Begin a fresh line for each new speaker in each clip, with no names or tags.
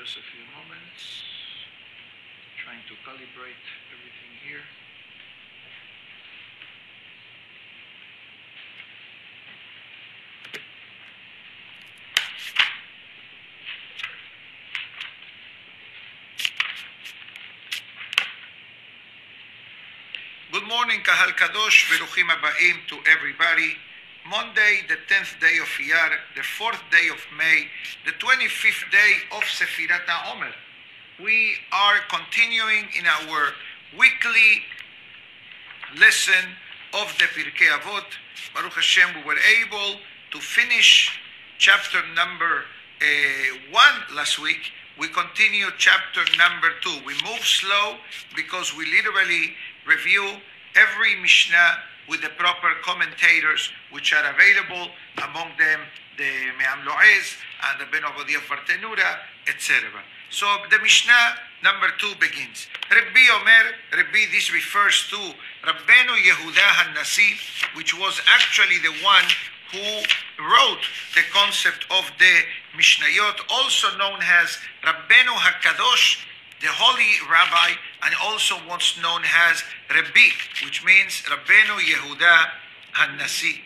us a few moments. Trying to calibrate everything here. Good morning, Kahal Kadosh, Beruchim Aba'im to everybody. Monday, the 10th day of Iyar, the 4th day of May, the 25th day of Sefirat HaOmer. We are continuing in our weekly lesson of the Pirkei Avot. Baruch Hashem, we were able to finish chapter number 1 last week. We continue chapter number 2. We move slow because we literally review every Mishnah with the proper commentators which are available, among them the Me'am Lo'ez and the Ben Obadiah Bartenura, etc. So the Mishnah number 2 begins. Rabbi Omer, Rabbi, this refers to Rabbeinu Yehuda HaNasi, which was actually the one who wrote the concept of the Mishnayot, also known as Rabbeinu HaKadosh, the holy rabbi, and also what's known as Rabbi, which means Rabbeinu Yehuda HaNasi.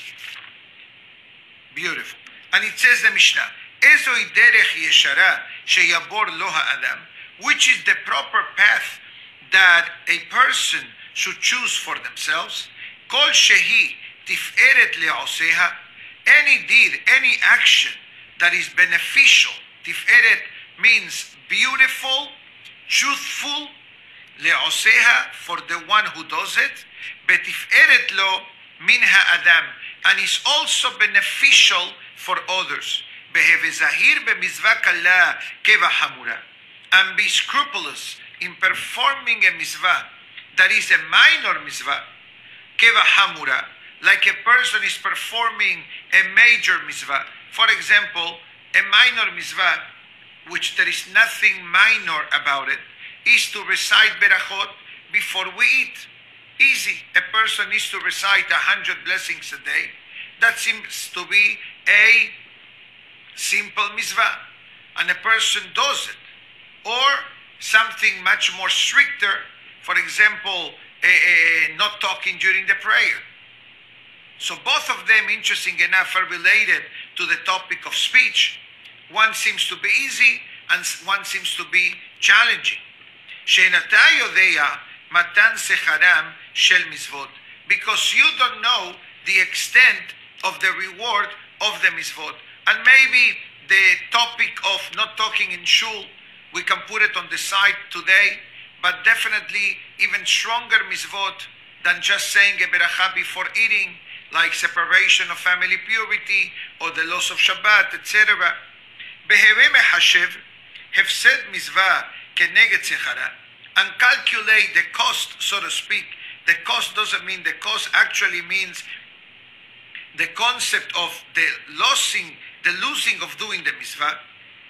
Beautiful. And it says the Mishnah, Ezoi derech yeshara sheyabor lo ha'adam, which is the proper path that a person should choose for themselves. Kol shehi tiferet le'oseha, any deed, any action that is beneficial. Tiferet means beautiful, truthful, le'oseha, for the one who does it, betiferet lo min ha'adam, and is also beneficial for others. Beheve zahir b'mizvah kala keva hamura, and be scrupulous in performing a mitzvah that is a minor mitzvah, keva hamura, like a person is performing a major mitzvah. For example, a minor mitzvah, which there is nothing minor about it, is to recite berachot before we eat. Easy. A person needs to recite 100 blessings a day. That seems to be a simple mitzvah, and a person does it. Or something much more stricter, for example, not talking during the prayer. So both of them, interesting enough, are related to the topic of speech. One seems to be easy and one seems to be challenging. She'enata yodea matan secharam shel mitzvot, because you don't know the extent of the reward of the mitzvot. And maybe the topic of not talking in shul, we can put it on the side today, but definitely even stronger mitzvot than just saying a beracha before eating, like separation of family purity or the loss of Shabbat, etc. Beheve mehashev hefsed mitzvah keneged sechara, and calculate the cost, so to speak. The cost doesn't mean the cost, actually means the concept of the losing of doing the mitzvah.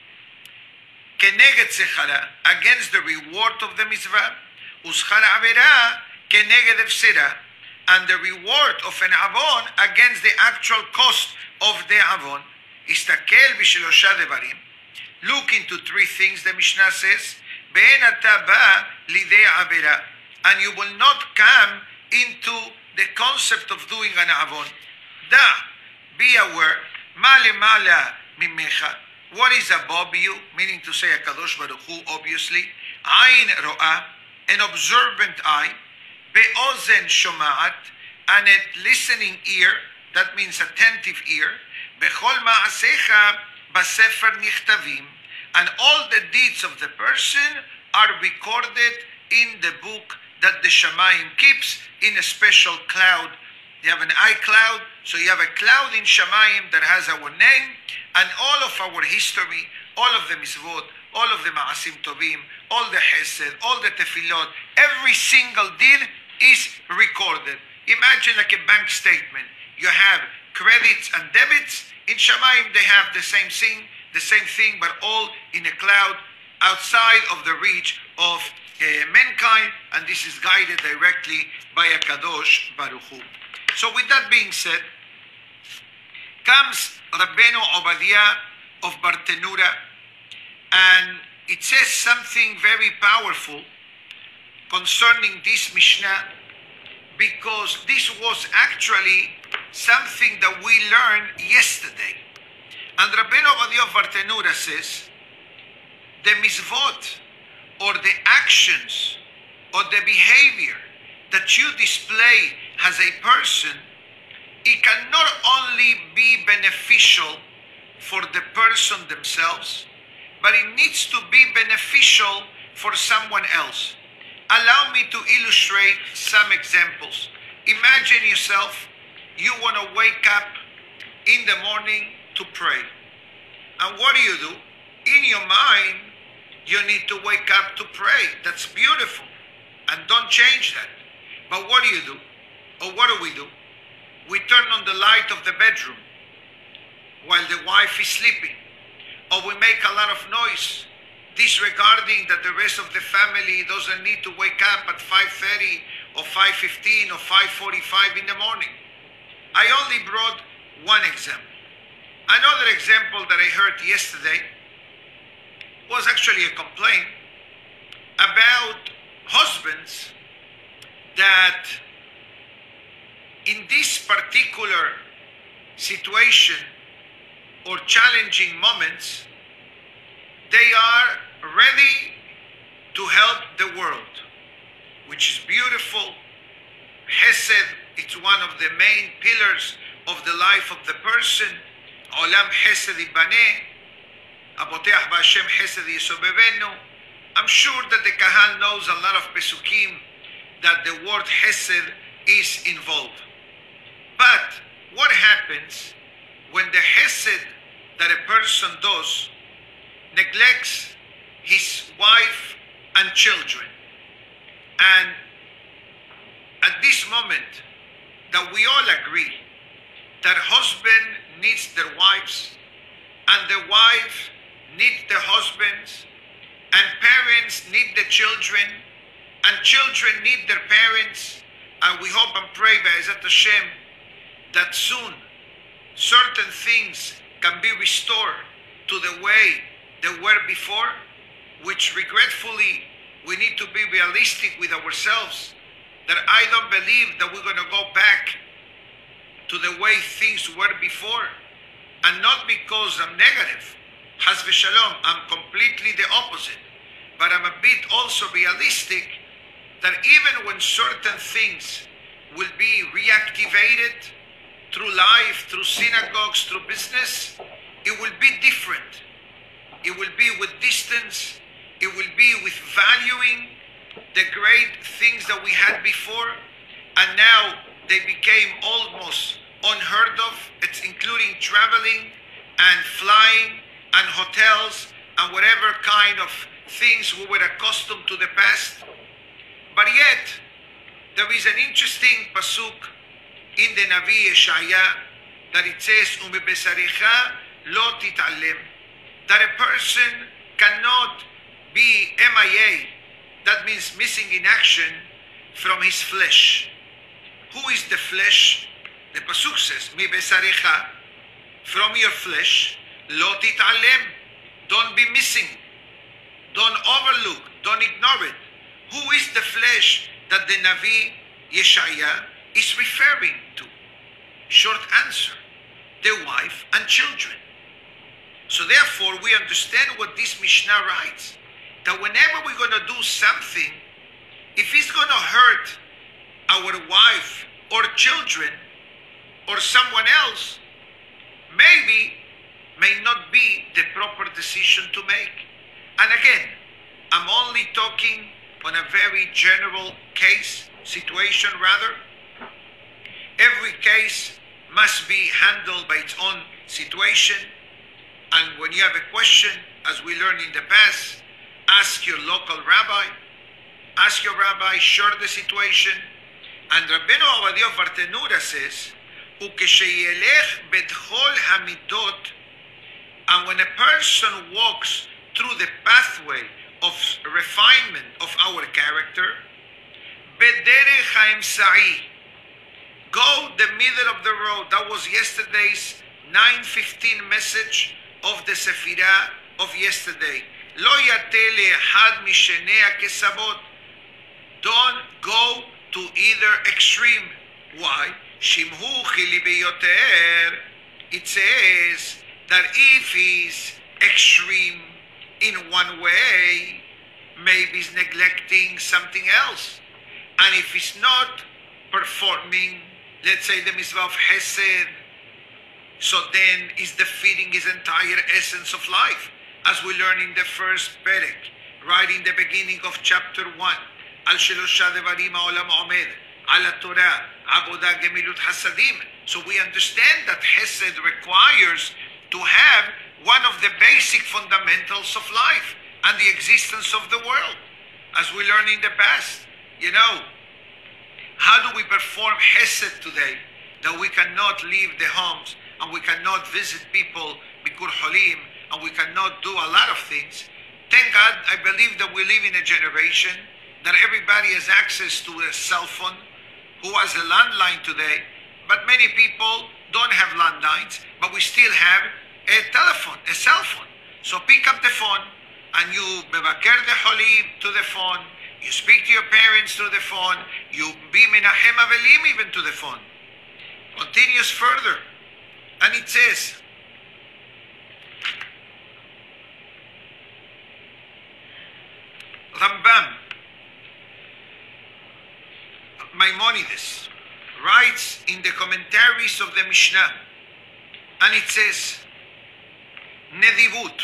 Keneged sechara, against the reward of the mitzvah. Uschar avera keneged hefsera, and the reward of an avon against the actual cost of the avon. Istakel b'shelosha devarim. Look into three things, the Mishnah says. Be'en ata ba lidei avera, and you will not come into the concept of doing an avon. Da, be aware. Male mala mimecha. What is above you? Meaning to say, HaKadosh Baruch Hu, obviously. Ayin ro'ah, an observant eye. Be'ozen shoma'at, and a listening ear. That means attentive ear. Bechol ma'asecha basefer nichtavim, and all the deeds of the person are recorded in the book that the Shamayim keeps in a special cloud. You have an iCloud, so you have a cloud in Shamayim that has our name and all of our history, all of the mitzvot, all of the ma'asim tovim, all the chesed, all the tefillot, every single deed is recorded. Imagine like a bank statement. You have credits and debits. In Shamayim they have the same thing, but all in a cloud outside of the reach of mankind, and this is guided directly by HaKadosh Baruch Hu. So with that being said, comes Rabbeinu Obadiah of Bartenura, and it says something very powerful concerning this Mishnah, because this was actually something that we learned yesterday. And Rabbeinu Ovadia Bartenura says, the mitzvot, or the actions, or the behavior that you display as a person, it can not only be beneficial for the person themselves, but it needs to be beneficial for someone else. Allow me to illustrate some examples. Imagine yourself, you want to wake up in the morning to pray. And what do? In your mind, you need to wake up to pray. That's beautiful. And don't change that. But what do? Or what do? We turn on the light of the bedroom while the wife is sleeping. Or we make a lot of noise, disregarding that the rest of the family doesn't need to wake up at 5:30 or 5:15 or 5:45 in the morning. I only brought one example. Another example that I heard yesterday was actually a complaint about husbands that in this particular situation or challenging moments, they are ready to help the world, which is beautiful. Hesed, it's one of the main pillars of the life of the person. Olam Hesed Ibaneh, Aboteach B'Hashem Hesed Yisobevenu. I'm sure that the Kahal knows a lot of Pesukim that the word Hesed is involved. But what happens when the Hesed that a person does neglects his wife and children? And at this moment that we all agree that husband needs their wives and the wife needs the husbands and parents need the children and children need their parents, and we hope and pray Be'ezat Hashem that soon certain things can be restored to the way they were before, which regretfully we need to be realistic with ourselves, that I don't believe that we're going to go back to the way things were before. And not because I'm negative, Chas v'shalom, I'm completely the opposite, but I'm a bit also realistic that even when certain things will be reactivated through life, through synagogues, through business, it will be different. It will be with distance. It will be with valuing the great things that we had before, and now they became almost unheard of. It's including traveling and flying and hotels and whatever kind of things we were accustomed to the past. But yet, there is an interesting pasuk in the Navi Yeshaya that it says, "Umebesarecha lo tit'alem," that a person cannot be MIA, that means missing in action, from his flesh. Who is the flesh? The pasuk says, "Mibesarecha," from your flesh, lo tit'alem, don't be missing, don't overlook, don't ignore it. Who is the flesh that the Navi Yeshaya is referring to? Short answer, the wife and children. So therefore we understand what this Mishnah writes, that whenever we're going to do something, if it's going to hurt our wife or children or someone else, maybe may not be the proper decision to make. And again, I'm only talking on a very general situation rather. Every case must be handled by its own situation. And when you have a question, as we learned in the past, ask your local rabbi. Ask your rabbi, share the situation. And Rabbeinu Ovadia Bartenura says, "Ukesheyelech bedchol hamidot," and when a person walks through the pathway of refinement of our character, bederech haemsa'i, go the middle of the road. That was yesterday's 9:15 message of the Sefirah of yesterday. לא יתה לאחד משני הכסבות. Don't go to either extreme. Why? שמעו חילי ביותר. It says that if he's extreme in one way, maybe he's neglecting something else. And if he's not performing, let's say, the mitzvah of Hesed, so then he's defeating his entire essence of life. As we learn in the first Perek, right in the beginning of chapter 1, Al Shelosha Devarim Ha'olam Omed, Al Torah, Avodah Gemilut Hasadim. So we understand that Hesed requires to have one of the basic fundamentals of life and the existence of the world. As we learned in the past, how do we perform Hesed today that we cannot leave the homes and we cannot visit people, Bikur Holim, and we cannot do a lot of things? Thank God, I believe that we live in a generation that everybody has access to a cell phone, who has a landline today, but many people don't have landlines, but we still have a telephone, a cell phone. So pick up the phone and you mevaker the Holim to the phone, you speak to your parents through the phone, you be menachem avelim even to the phone. Continues further, and it says, Rambam, Maimonides, writes in the commentaries of the Mishnah, and it says, Nedivut.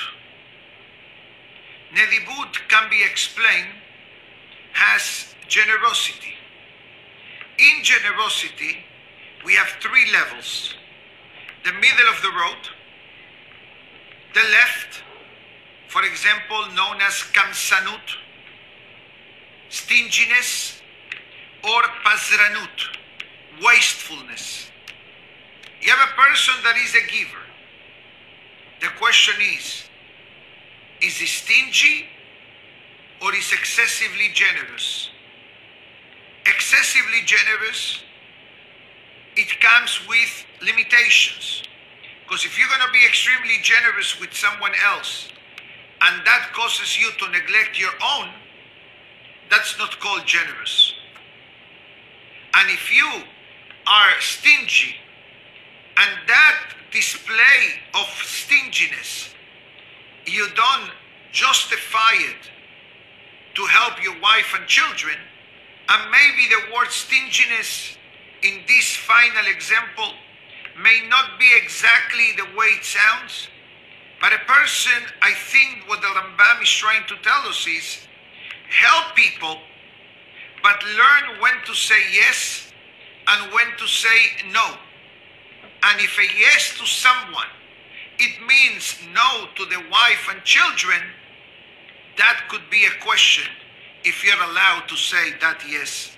Nedivut can be explained as generosity. In generosity, we have three levels. The middle of the road, the left, for example, known as kamsanut, stinginess, or pazranut, wastefulness. You have a person that is a giver. The question is he stingy or is excessively generous? Excessively generous, it comes with limitations. Because if you're going to be extremely generous with someone else and that causes you to neglect your own, that's not called generous. And if you are stingy and that display of stinginess, you don't justify it to help your wife and children, and maybe the word stinginess in this final example may not be exactly the way it sounds, but a person, I think what the Rambam is trying to tell us is, help people, but learn when to say yes and when to say no. And if a yes to someone, it means no to the wife and children, that could be a question if you're allowed to say that yes.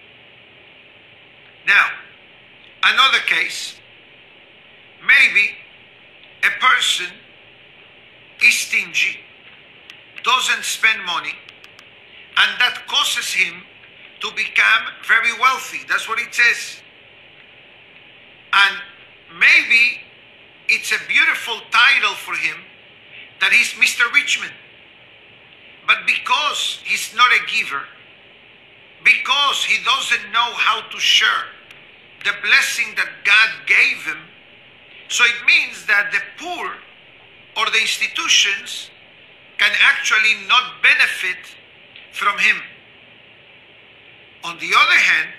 Now, another case, maybe a person is stingy, doesn't spend money, and that causes him to become very wealthy. That's what it says. And maybe it's a beautiful title for him that he's Mr. Richmond. But because he's not a giver, because he doesn't know how to share the blessing that God gave him, so it means that the poor or the institutions can actually not benefit from him. On the other hand,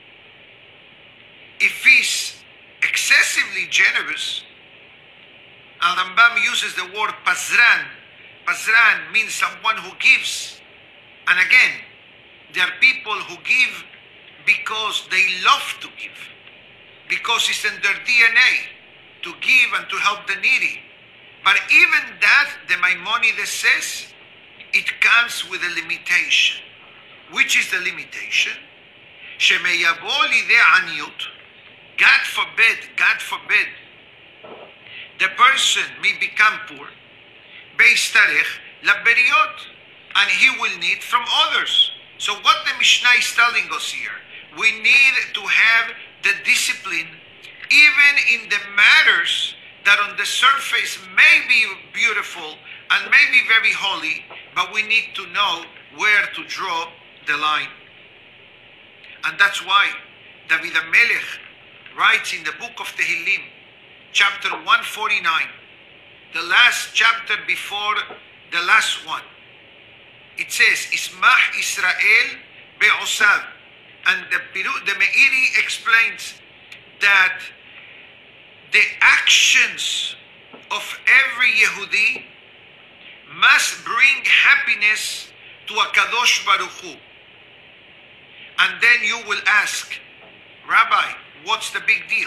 if he's excessively generous, and Rambam uses the word pazran. Pazran means someone who gives. And again, there are people who give because they love to give, because it's in their DNA to give and to help the needy. But even that, the Maimonides says, it comes with a limitation. Which is the limitation? Shemeyavo lidei aniyut. God forbid, the person may become poor, beistarech laberiot, and he will need from others. So what the Mishnah is telling us here, we need to have the discipline, even in the matters that on the surface may be beautiful and maybe very holy, but we need to know where to draw the line. And that's why David HaMelech writes in the book of Tehillim, chapter 149, the last chapter before the last one. It says, Ismach Israel be'osav. And the Meiri explains that the actions of every Yehudi must bring happiness to a Kadosh Baruch Hu. And then you will ask, Rabbi, what's the big deal?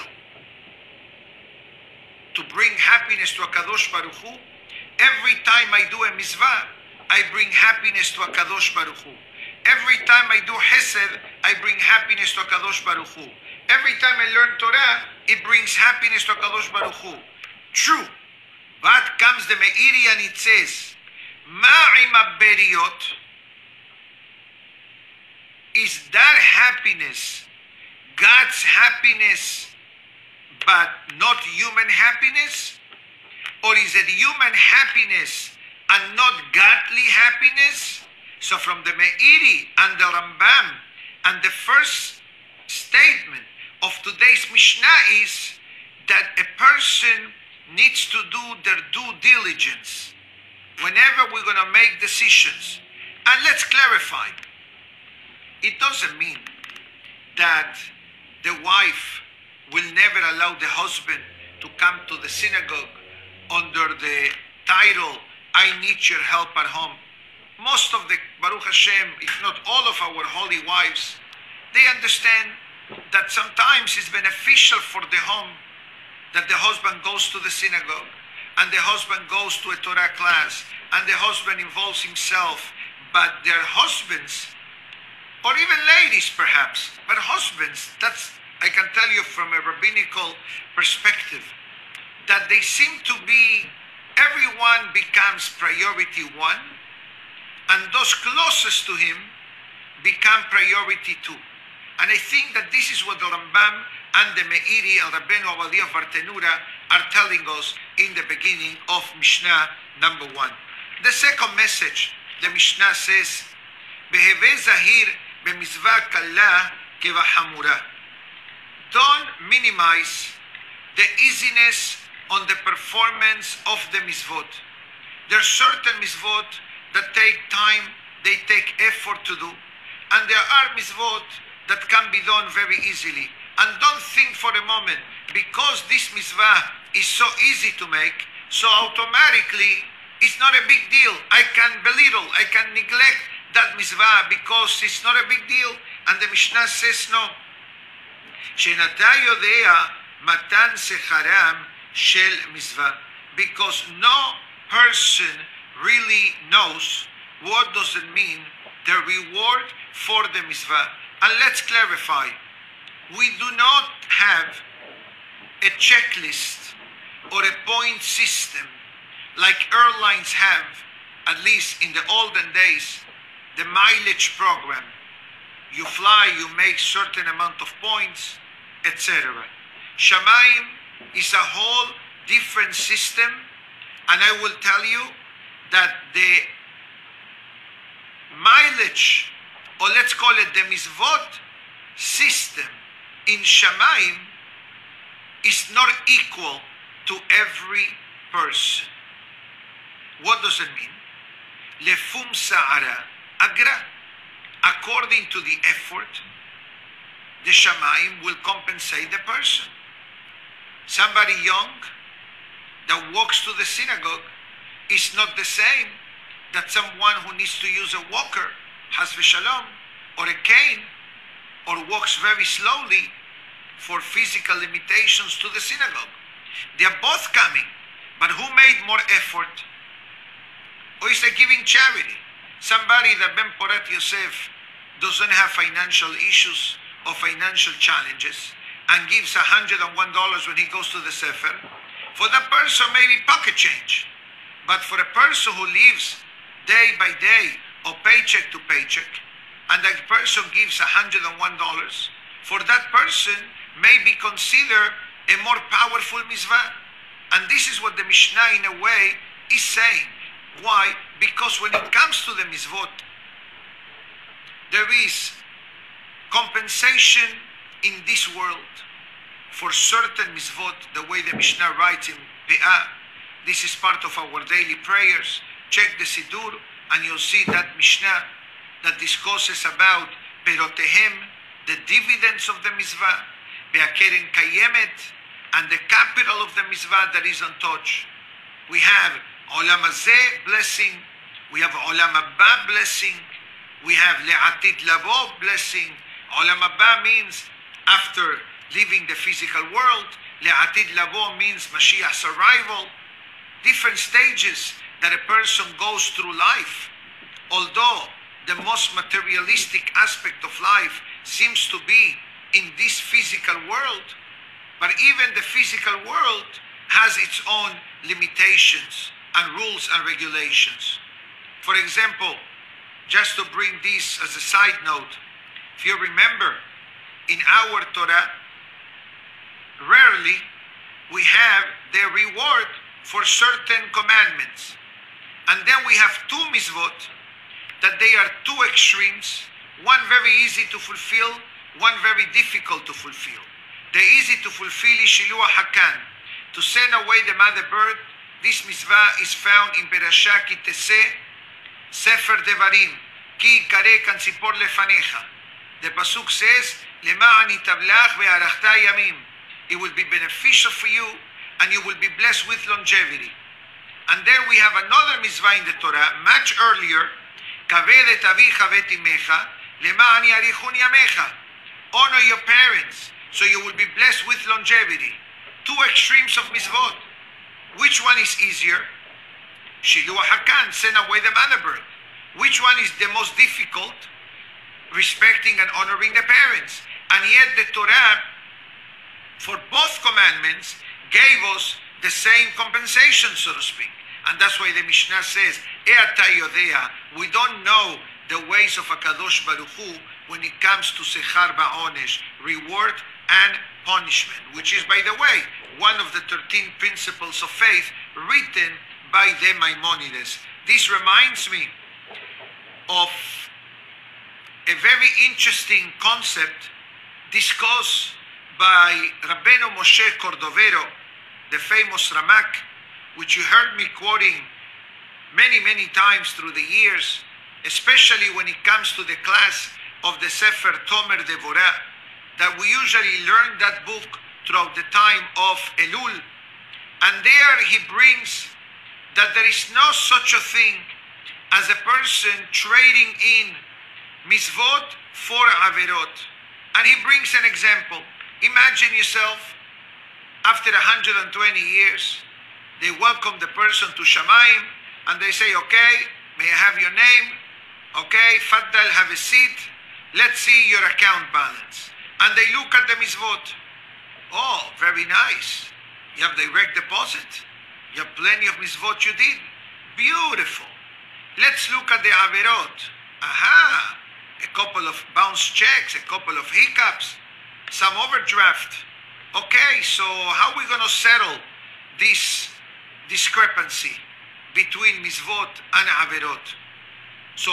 To bring happiness to a Kadosh Baruch Hu? Every time I do a mitzvah, I bring happiness to a Kadosh Baruch Hu. Every time I do Hesed, I bring happiness to a Kadosh Baruch Hu. Every time I learn Torah, it brings happiness to a Kadosh Baruch Hu. True. But comes the Meiri and it says, Ma'im beriot, is that happiness God's happiness but not human happiness? Or is it human happiness and not godly happiness? So from the Meiri and the Rambam, and the first statement of today's Mishnah is that a person needs to do their due diligence whenever we're going to make decisions. And let's clarify, it doesn't mean that the wife will never allow the husband to come to the synagogue under the title, I need your help at home. Most of the, Baruch Hashem, if not all of our holy wives, they understand that sometimes it's beneficial for the home that the husband goes to the synagogue and the husband goes to a Torah class and the husband involves himself, but their husbands, or even ladies perhaps, but husbands, that's, I can tell you from a rabbinical perspective, that they seem to be, everyone becomes priority one, and those closest to him become priority two. And I think that this is what the Rambam and the Meiri and Rabbeinu Ovadia Bartenura are telling us in the beginning of Mishnah number 1. The second message, the Mishnah says, Beheve zahir b'mizvah kalla kevachamura. Don't minimize the easiness on the performance of the mitzvot. There are certain mitzvot that take time, they take effort to do, and there are mitzvot that can be done very easily. And don't think for a moment, because this mitzvah is so easy to make, so automatically it's not a big deal. I can belittle, I can neglect that mitzvah because it's not a big deal. And the Mishnah says no. Shenata yodea matan secharam shel mitzvah. Because no person really knows what does it mean, the reward for the mitzvah. And let's clarify, we do not have a checklist or a point system like airlines have, at least in the olden days, the mileage program. You fly, you make certain amount of points, etc. Shamayim is a whole different system, and I will tell you that the mileage, or let's call it the mitzvot system in Shamayim, is not equal to every person. What does it mean? Lefum sa'ara agra. According to the effort, the Shamayim will compensate the person. Somebody young that walks to the synagogue is not the same that someone who needs to use a walker, has v'shalom, or a cane, or walks very slowly for physical limitations to the synagogue. They are both coming, but who made more effort? Or is it giving charity? Somebody that Ben Porat Yosef doesn't have financial issues or financial challenges and gives $101 when he goes to the Sefer. For that person, maybe pocket change. But for a person who lives day by day or paycheck to paycheck, and that person gives $101, for that person may be considered a more powerful mitzvah. And this is what the Mishnah in a way is saying. Why? Because when it comes to the mitzvot, there is compensation in this world for certain mitzvot, the way the Mishnah writes in Be'ah. This is part of our daily prayers. Check the Siddur and you'll see that Mishnah that discusses about Perotehem, the dividends of the mitzvah, Be'akeren Kayemet, and the capital of the mitzvah that is untouched. We have Olam Hazeh blessing, we have Olam Haba blessing, we have Le'atid Lavo blessing. Olam Haba means after leaving the physical world. Le'atid Lavo means Mashiach's arrival. Different stages that a person goes through life. Although the most materialistic aspect of life seems to be in this physical world, but even the physical world has its own limitations and rules and regulations. For example, just to bring this as a side note, if you remember, in our Torah, rarely we have the reward for certain commandments. And then we have two mitzvot that they are two extremes, one very easy to fulfill, one very difficult to fulfill. The easy to fulfill is Shiluah Hakan, to send away the mother bird. This mitzvah is found in Berashah Ki Teseh, Sefer Devarim, Ki Kare Kan Tzipor Lefanecha. The pasuk says, Lema'an itablach ve'arachta yamim. It will be beneficial for you and you will be blessed with longevity. And then we have another mitzvah in the Torah, much earlier, Kaved et avicha v'et imecha, lema'an yarichun yamecha. Honor your parents, so you will be blessed with longevity. Two extremes of mitzvot. Which one is easier? Shiluah Hakan, send away the mother bird. Which one is the most difficult? Respecting and honoring the parents. And yet the Torah, for both commandments, gave us the same compensation, so to speak. And that's why the Mishnah says, E'ata yodea, we don't know the ways of HaKadosh Baruch Hu when it comes to Sechar Ba'onesh, reward and punishment, which is, by the way, one of the 13 principles of faith written by the Maimonides. This reminds me of a very interesting concept discussed by Rabbeinu Moshe Cordovero, the famous Ramak, which you heard me quoting many times through the years, especially when it comes to the class of the Sefer Tomer Devorah, that we usually learn that book throughout the time of Elul. And there he brings that there is no such a thing as a person trading in mitzvot for averot. And he brings an example. Imagine yourself, after 120 years, they welcome the person to Shamayim, and they say, okay, may I have your name? Okay, Faddal, have a seat. Let's see your account balance. And they look at the mitzvot. Oh, very nice. You have direct deposit. You have plenty of mitzvot you did. Beautiful. Let's look at the averot. Aha, a couple of bounce checks, a couple of hiccups, some overdraft. Okay, so how are we going to settle this discrepancy between mitzvot and averot? So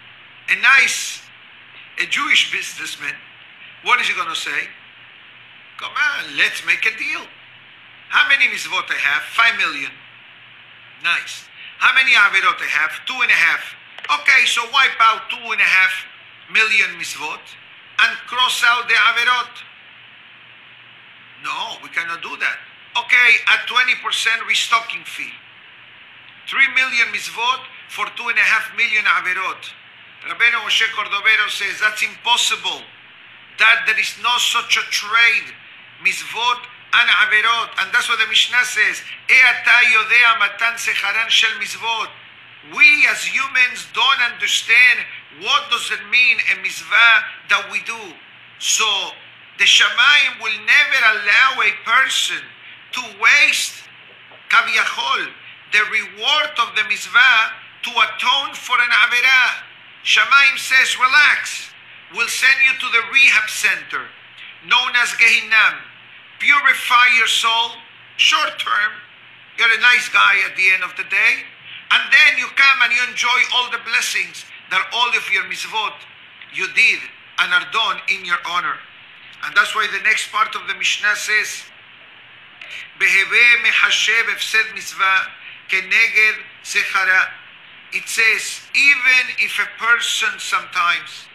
a Jewish businessman, what is he going to say? Come on, let's make a deal. How many mitzvot I have? 5 million. Nice. How many averot I have? 2.5. Okay, so wipe out 2.5 million mitzvot and cross out the averot. No, we cannot do that. Okay, at 20% restocking fee. 3 million mitzvot for 2.5 million averot. Rabbeinu Moshe Cordovero says that's impossible. That there is no such a trade, mitzvot and averot. And that's what the Mishnah says. E'ata yodea matan secharan shel mitzvot. We as humans don't understand what does it mean a mitzvah that we do. So the Shamayim will never allow a person to waste kaviyachol, the reward of the mitzvah, to atone for an averah. Shamayim says, relax. We'll send you to the rehab center, known as Gehinam. Purify your soul, short term. You're a nice guy at the end of the day. And then you come and you enjoy all the blessings that all of your mitzvot you did and are done in your honor. And that's why the next part of the Mishnah says, Beheve mehashev efsed mitzvah keneged sechara. It says, even if a person sometimes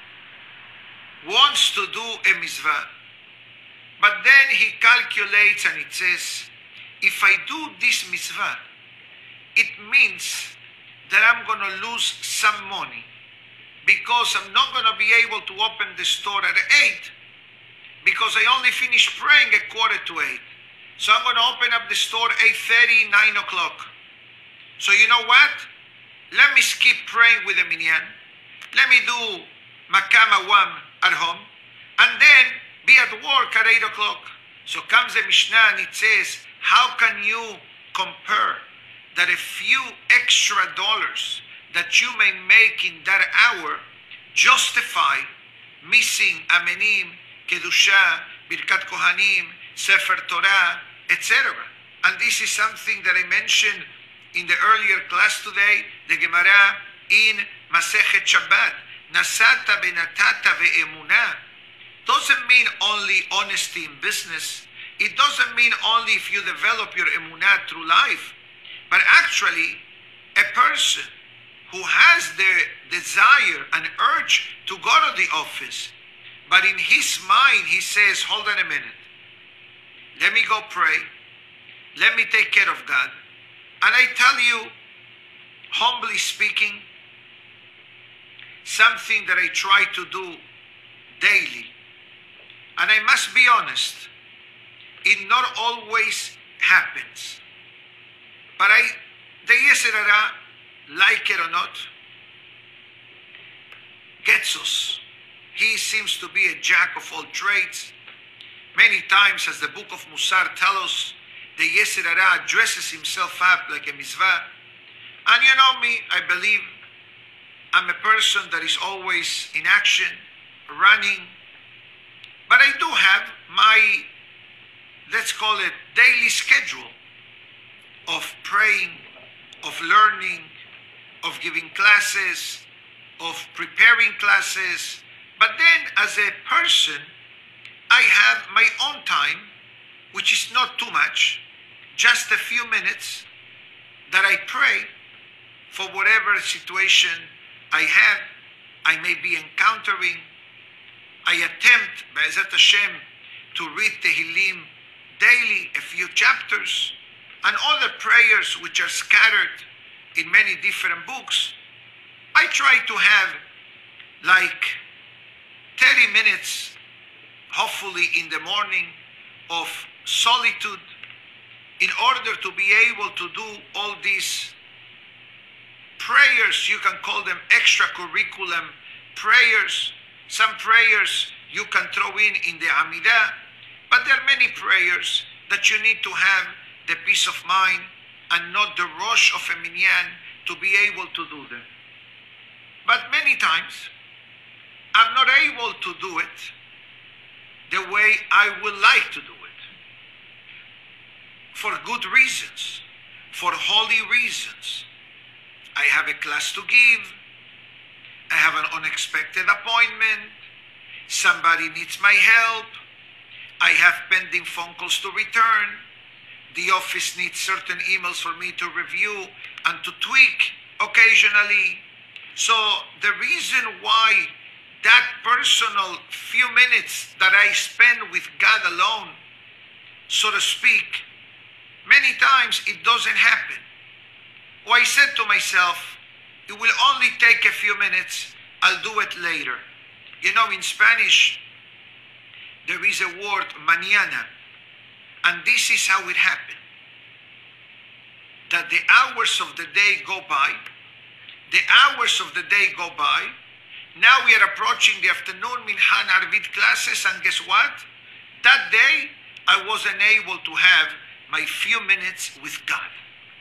wants to do a mitzvah, but then he calculates and it says, if I do this mitzvah, it means that I'm going to lose some money because I'm not going to be able to open the store at 8 because I only finished praying at 7:45. So I'm going to open up the store 8:30, 9 o'clock. So you know what? Let me skip praying with the minyan. Let me do makam awam at home and then be at work at 8 o'clock. So comes the Mishnah and it says, how can you compare that a few extra dollars that you may make in that hour justify missing amenim, kedusha, birkat kohanim, sefer Torah, etc. And this is something that I mentioned in the earlier class today, the Gemara in Masechet Shabbat. Nasata benatata ve'emunah doesn't mean only honesty in business. It doesn't mean only if you develop your emunah through life. But actually, a person who has the desire and urge to go to the office, but in his mind he says, hold on a minute, let me go pray, let me take care of God. And I tell you, humbly speaking, something that I try to do daily, and I must be honest, it not always happens. But the Yetzer Hara, like it or not, gets us. He seems to be a jack of all trades. Many times, as the book of Musar tells us, the Yetzer Hara dresses himself up like a mitzvah. And you know me, I believe I'm a person that is always in action, running. But I do have my, let's call it, daily schedule of praying, of learning, of giving classes, of preparing classes. But then as a person, I have my own time, which is not too much, just a few minutes that I pray for whatever situation I may be encountering. I attempt, Be'ezat Hashem, to read Tehillim daily, a few chapters, and other prayers which are scattered in many different books. I try to have like 30 minutes, hopefully in the morning, of solitude in order to be able to do all these prayers. You can call them extracurriculum prayers. Some prayers you can throw in the Amidah, but there are many prayers that you need to have the peace of mind and not the rush of a minyan to be able to do them. But many times, I'm not able to do it the way I would like to do it. For good reasons, for holy reasons. I have a class to give, I have an unexpected appointment, somebody needs my help, I have pending phone calls to return, the office needs certain emails for me to review and to tweak occasionally. So the reason why that personal few minutes that I spend with God alone, so to speak, many times it doesn't happen. Or I said to myself, it will only take a few minutes, I'll do it later. You know, in Spanish, there is a word, mañana, and this is how it happened. That the hours of the day go by, the hours of the day go by, now we are approaching the afternoon Mincha and Arvit classes, and guess what? That day, I wasn't able to have my few minutes with God.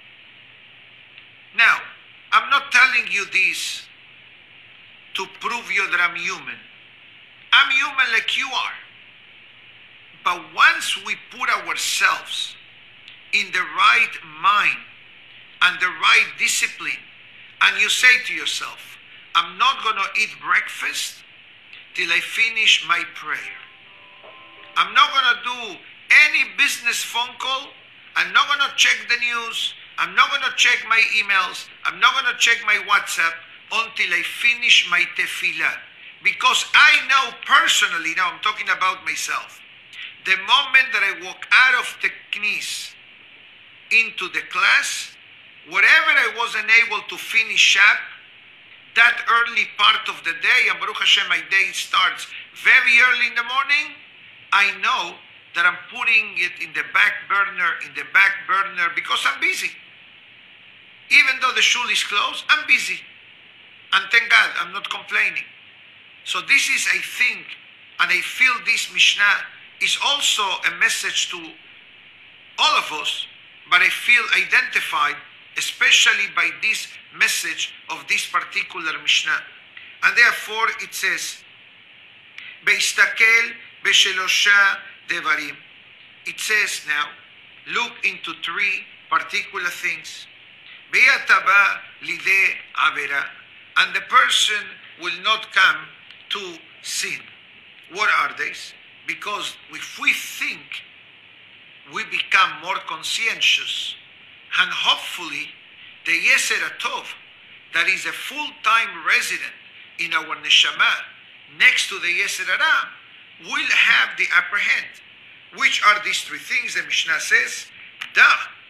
Now, I'm not telling you this to prove you that I'm human. I'm human like you are. But once we put ourselves in the right mind and the right discipline and you say to yourself, I'm not going to eat breakfast till I finish my prayer. I'm not going to do any business phone call. I'm not going to check the news. I'm not going to check my emails. I'm not going to check my WhatsApp until I finish my tefillah. Because I know personally, now I'm talking about myself, the moment that I walk out of the knis into the class, whatever I wasn't able to finish up, that early part of the day, and Baruch Hashem, my day starts very early in the morning, I know that I'm putting it in the back burner, because I'm busy. Even though the shul is closed, I'm busy. And thank God, I'm not complaining. So this is, I think, and I feel this Mishnah is also a message to all of us, but I feel identified especially by this message of this particular Mishnah. And therefore it says, Beistakel beshelosha devarim. It says now, look into three particular things. Be'ataba lide avera. And the person will not come to sin. What are these? Because if we think, we become more conscientious, and hopefully the Yeser Tov, that is a full-time resident in our Neshama, next to the Yeser Hara, will have the upper hand. Which are these three things? The Mishnah says, Da,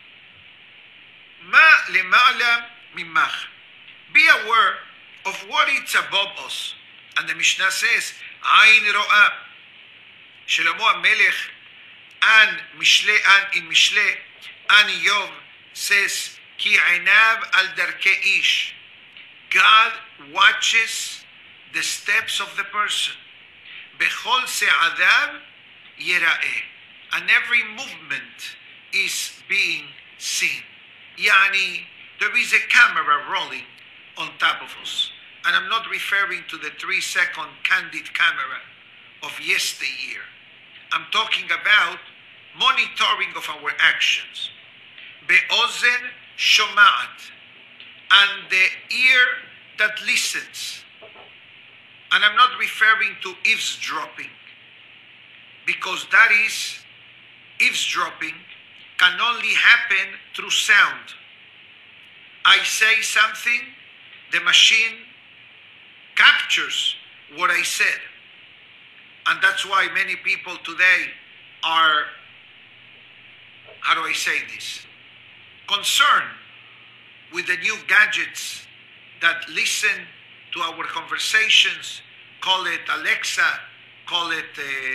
ma lema'ala mimach. Be aware of what is above us. And the Mishnah says, Ain ro'ah. Shlomo HaMelech and in Mishle and Yov says, Ki einav al darkei ish. God watches the steps of the person. Bechol se'adav yera'eh. And every movement is being seen. Yani, there is a camera rolling on top of us. And I'm not referring to the 3-second candid camera of yesteryear. I'm talking about monitoring of our actions. Be'ozen shoma'at. And the ear that listens. And I'm not referring to eavesdropping, because that is, eavesdropping can only happen through sound. I say something, the machine captures what I said. And that's why many people today are, how do I say this, concerned with the new gadgets that listen to our conversations, call it Alexa, call it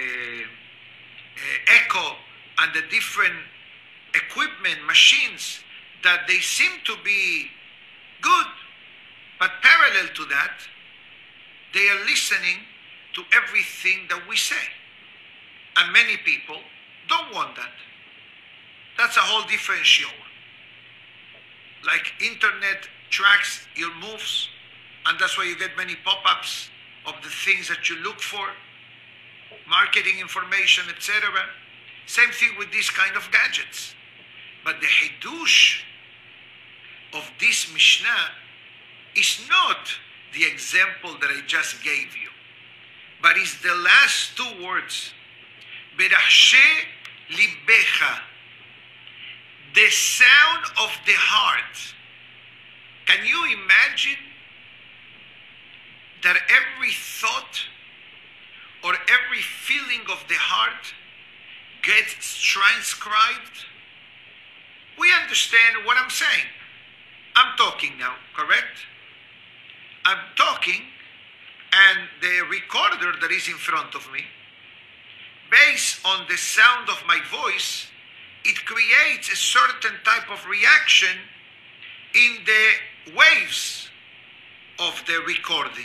Echo, and the different equipment, machines, that they seem to be good, but parallel to that, they are listening to everything that we say. And many people don't want that. That's a whole different show. Like internet tracks your moves, and that's why you get many pop-ups of the things that you look for, marketing information, etc. Same thing with these kind of gadgets. But the Hidush of this Mishnah is not the example that I just gave you, but is the last two words, Berachshe libecha, the sound of the heart. Can you imagine that every thought or every feeling of the heart gets transcribed? We understand what I'm saying. I'm talking now, correct? I'm talking, and the recorder that is in front of me, based on the sound of my voice, it creates a certain type of reaction in the waves of the recording.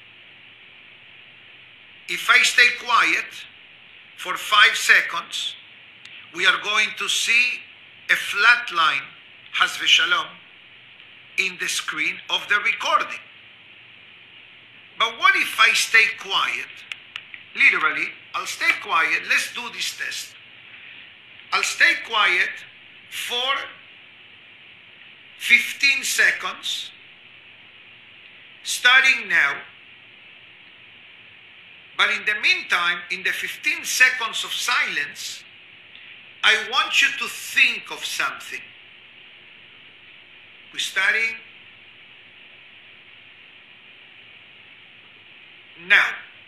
If I stay quiet for 5 seconds, we are going to see a flat line, Haz v'shalom, in the screen of the recording. But what if I stay quiet? Literally, I'll stay quiet. Let's do this test. I'll stay quiet for 15 seconds, starting now. But in the meantime, in the 15 seconds of silence, I want you to think of something. We're starting now.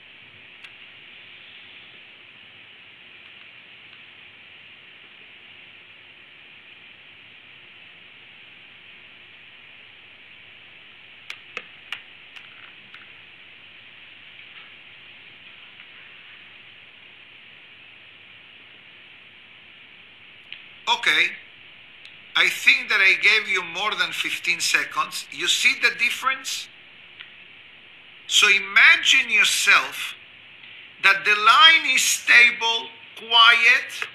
Okay, I think that I gave you more than 15 seconds. You see the difference? So imagine yourself that the line is stable, quiet,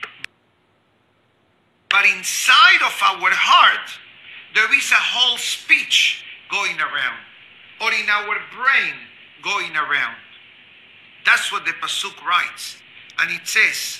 but inside of our heart, there is a whole speech going around, or in our brain going around. That's what the Pasuk writes. And it says,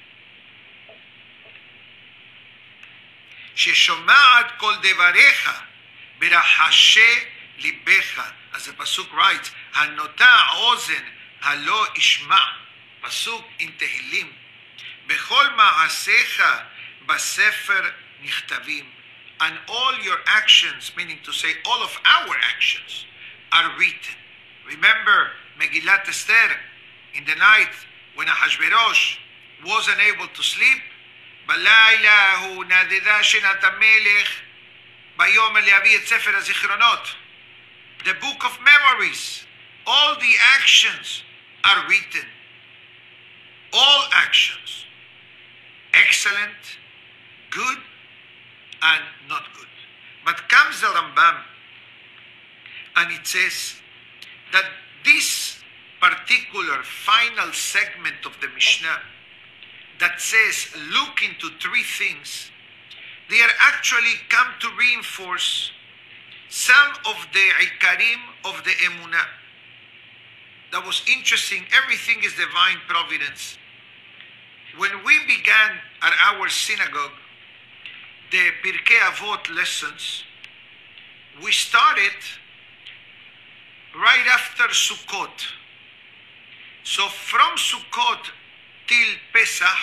ששומעת כל דבריך ברחשי ליבך. As the Pasuk writes, הנוטה אוזן הלא ישמע. Pasuk in Tehillim. בכל מעשיך בספר נכתבים. And all your actions, meaning to say all of our actions, are written. Remember Megillat Esther, in the night when Ahashverosh wasn't able to sleep, בלילה הוא נדדה שנת המלך ויאמר להביא את ספר הזיכרונות. The book of memories. All the actions are written. All actions. Excellent, good, and not good. But comes the Rambam and it says that this particular final segment of the Mishnah that says look into three things, they are actually come to reinforce some of the ikarim of the emunah. That was interesting. Everything is divine providence. When we began at our synagogue the Pirkei Avot lessons, we started right after Sukkot. So from Sukkot till Pesach,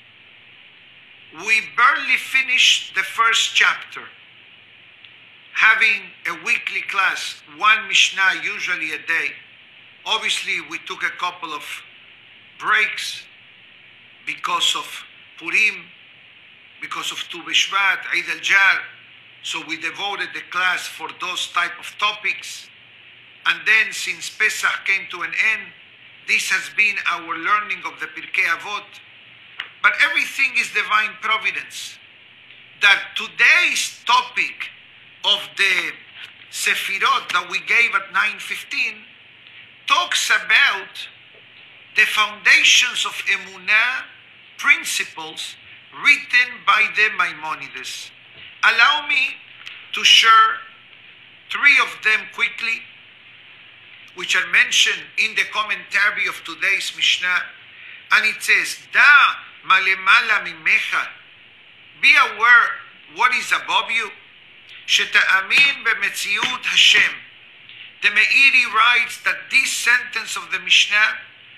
we barely finished the first chapter, having a weekly class, one Mishnah usually a day. Obviously, we took a couple of breaks because of Purim, because of Tu B'Shvat, Eid al-Jar, so we devoted the class for those type of topics. And then since Pesach came to an end, this has been our learning of the Pirkei Avot. But everything is divine providence. That today's topic of the Sefirot that we gave at 9:15 talks about the foundations of Emunah principles written by the Maimonides. Allow me to share three of them quickly, which are mentioned in the commentary of today's Mishnah. And it says, Da malemala mimecha, be aware what is above you. Sheta'amin bemetziut Hashem. The Meiri writes that this sentence of the Mishnah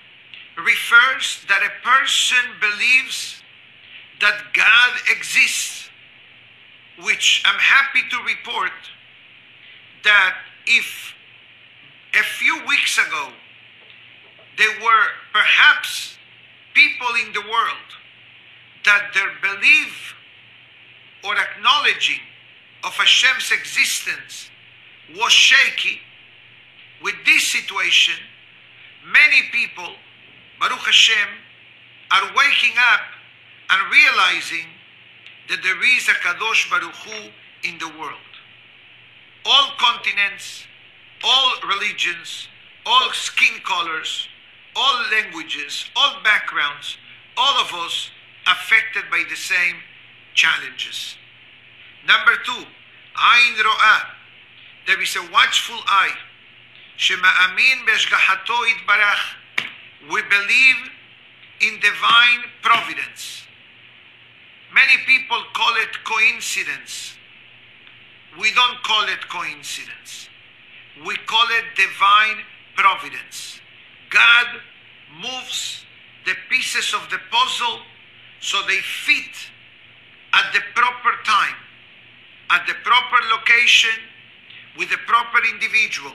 refers that a person believes that God exists, which I'm happy to report that if a few weeks ago there were perhaps people in the world that their belief or acknowledging of Hashem's existence was shaky, with this situation, many people, Baruch Hashem, are waking up and realizing that there is a Kadosh Baruch Hu in the world. All continents, all religions, all skin colors, all languages, all backgrounds, all of us affected by the same challenges. Number two, Ayin Ro'ah. There is a watchful eye. Shema'amin be'ashgahato itbarach. We believe in divine providence. Many people call it coincidence. We don't call it coincidence. we call it divine providence. God moves the pieces of the puzzle so they fit at the proper time, at the proper location, with the proper individual.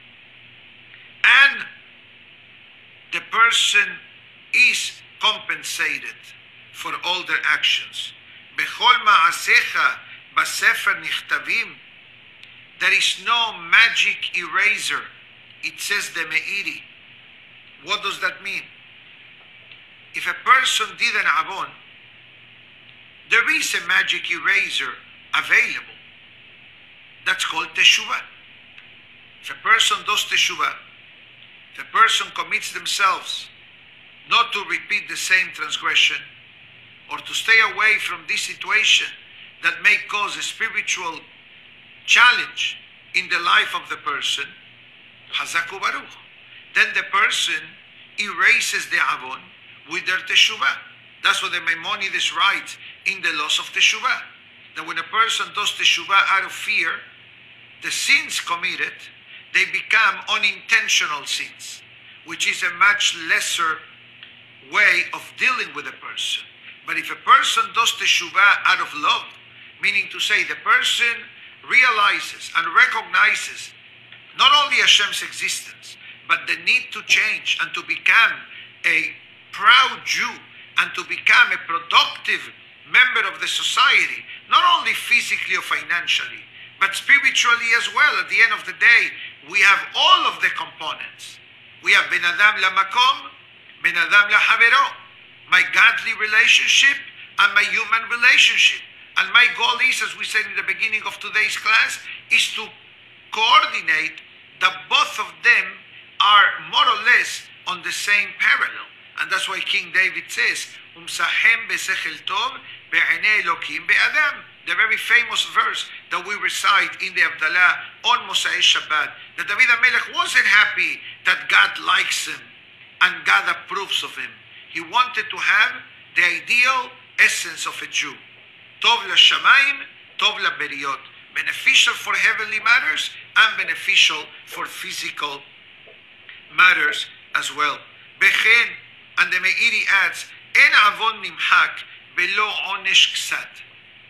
And the person is compensated for all their actions. Bechol ma'asecha b'sefer nichtavim. There is no magic eraser. It says the Meiri. What does that mean? If a person did an avon, there is a magic eraser available. That's called teshuvah. If a person does teshuvah, if a person commits themselves not to repeat the same transgression or to stay away from this situation that may cause a spiritual challenge in the life of the person, Hazaku Baruch, then the person erases the avon with their teshuvah. That's what the Maimonides writes in the laws of teshuvah, that when a person does teshuvah out of fear, the sins committed, they become unintentional sins, which is a much lesser way of dealing with a person. But if a person does teshuvah out of love, meaning to say the person realizes and recognizes not only Hashem's existence, but the need to change and to become a proud Jew and to become a productive member of the society, not only physically or financially, but spiritually as well. At the end of the day, we have all of the components. We have Ben Adam LaMakom, Ben Adam LaHavero, my godly relationship and my human relationship. And my goal is, as we said in the beginning of today's class, is to coordinate that both of them are more or less on the same parallel. And that's why King David says, Umsahem besechel tov be'enei Elokim be'adam. The very famous verse that we recite in the Havdalah on Mosai Shabbat, that David HaMelech wasn't happy that God likes him and God approves of him. He wanted to have the ideal essence of a Jew. Tov l'shamayim, tov l'beriot. Beneficial for heavenly matters and beneficial for physical matters as well. Bechen, and the Meiri adds, En avon nimhak belo onesh ksat.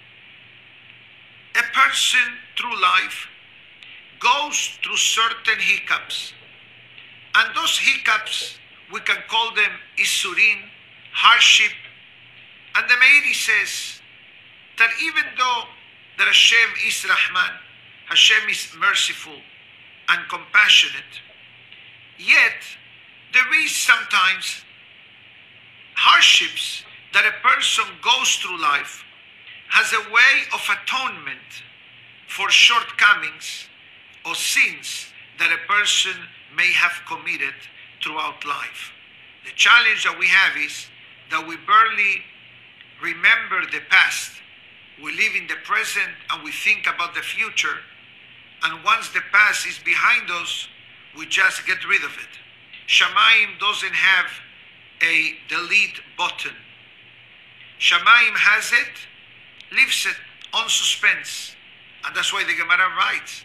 A person through life goes through certain hiccups. And those hiccups, we can call them isurin, hardship. And the Meiri says that even though that Hashem is Rahman, Hashem is merciful and compassionate, yet there is sometimes hardships that a person goes through life as a way of atonement for shortcomings or sins that a person may have committed throughout life. The challenge that we have is that we barely remember the past. We live in the present and we think about the future. And once the past is behind us, we just get rid of it. Shamayim doesn't have a delete button. Shamayim has it, leaves it on suspense. And that's why the Gemara writes,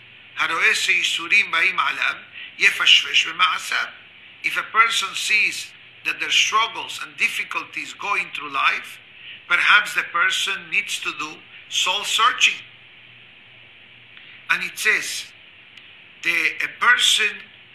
if a person sees that there's struggles and difficulties going through life, perhaps the person needs to do soul searching. And it says, a person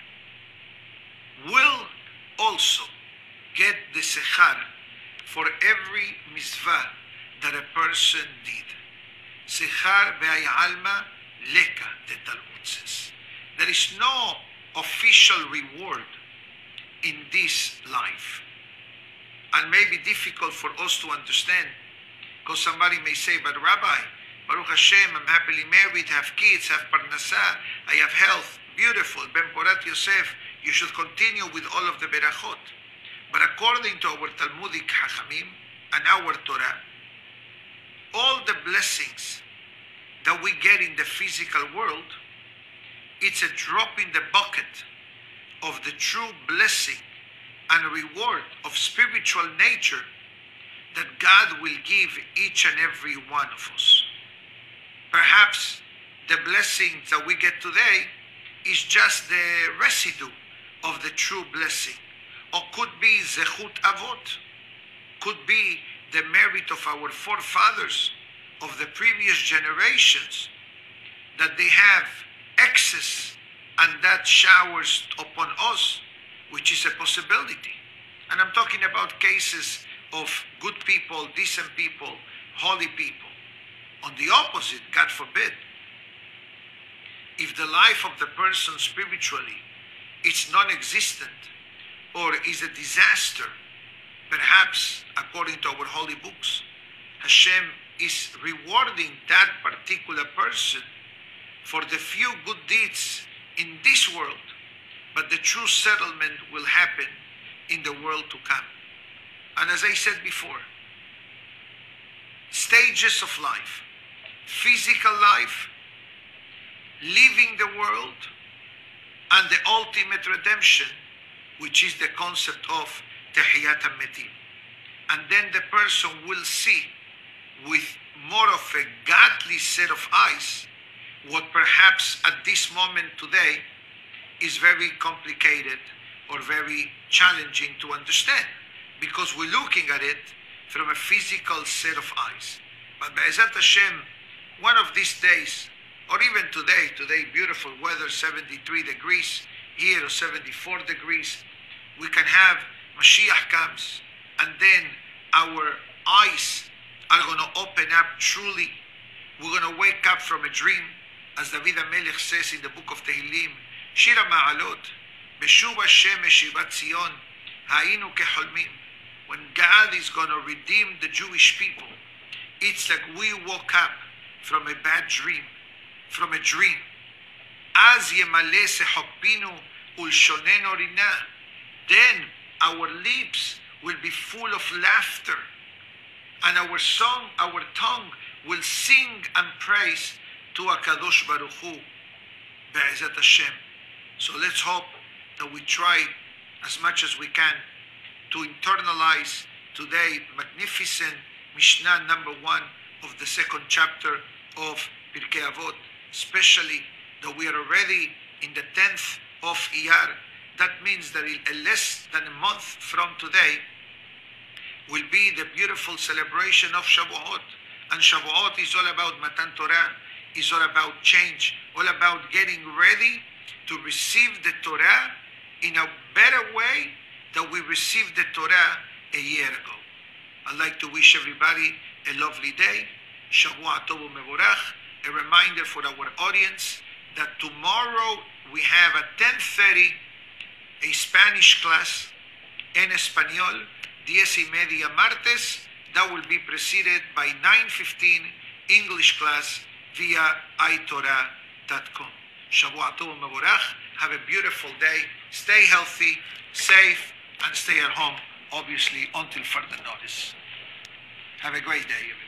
will also get the sechar for every mitzvah that a person did. Sechar be'ayalma leka, the Talmud says. There is no official reward in this life. And may be difficult for us to understand, because somebody may say, but Rabbi, Baruch Hashem, I'm happily married, have kids, have parnasah, I have health, beautiful, Ben Porat Yosef, you should continue with all of the berachot. But according to our Talmudic Hachamim and our Torah, all the blessings that we get in the physical world, it's a drop in the bucket of the true blessing and reward of spiritual nature that God will give each and every one of us. Perhaps the blessings that we get today is just the residue of the true blessing. Or could be Zechut Avot, could be the merit of our forefathers, of the previous generations, that they have excess and that showers upon us, which is a possibility. And I'm talking about cases of good people, decent people, holy people. On the opposite, God forbid, if the life of the person spiritually is non-existent or is a disaster, perhaps according to our holy books, Hashem is rewarding that particular person for the few good deeds in this world, but the true settlement will happen in the world to come. And as I said before, stages of life: physical life, leaving the world, and the ultimate redemption, which is the concept of Tehiyat HaMetim. And then the person will see with more of a godly set of eyes what perhaps at this moment today is very complicated or very challenging to understand, because we're looking at it from a physical set of eyes. But Be'ezat Hashem, one of these days, or even today beautiful weather, 73 degrees here or 74 degrees, we can have Mashiach comes, and then our eyes are going to open up truly. We're going to wake up from a dream, as David HaMelech says in the book of Tehillim, Shira Ma'alot, Beshuv Hashem Eshivat Zion, Ha'inu Keholmim. When God is going to redeem the Jewish people, it's like we woke up from a bad dream, from a dream. Az Yemale Sehopinu Ulshoneno Rina. Then our lips will be full of laughter, and our song, our tongue will sing and praise to HaKadosh Baruch Hu, Be'ezat Hashem. So let's hope that we try as much as we can to internalize today magnificent Mishnah number 1 of the second chapter of Pirkei Avot, especially that we are already in the 10th of Iyar. That means that in less than a month from today will be the beautiful celebration of Shavuot. And Shavuot is all about Matan Torah, is all about change, all about getting ready to receive the Torah in a better way than we received the Torah a year ago. I'd like to wish everybody a lovely day. Shavua Tov U'Mevorach. A reminder for our audience that tomorrow we have at 10:30 a Spanish class en español, 10:30 martes, that will be preceded by 9:15 English class via itorah.com. Shavua Tov U'Mevorach. Have a beautiful day. Stay healthy, safe, and stay at home, obviously, until further notice. Have a great day, everyone.